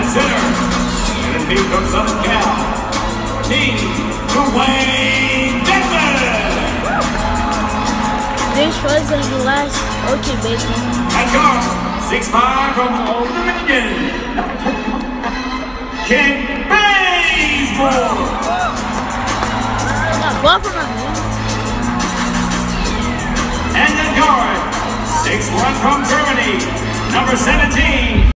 center, and a team from Southern Cal, Team Dwayne Denman. This was the last. Okay, baby. At guard, 6'5" from Oregon, Kent Bazemore. Not buffing on me. And at guard, 6'1" from Germany, number 17.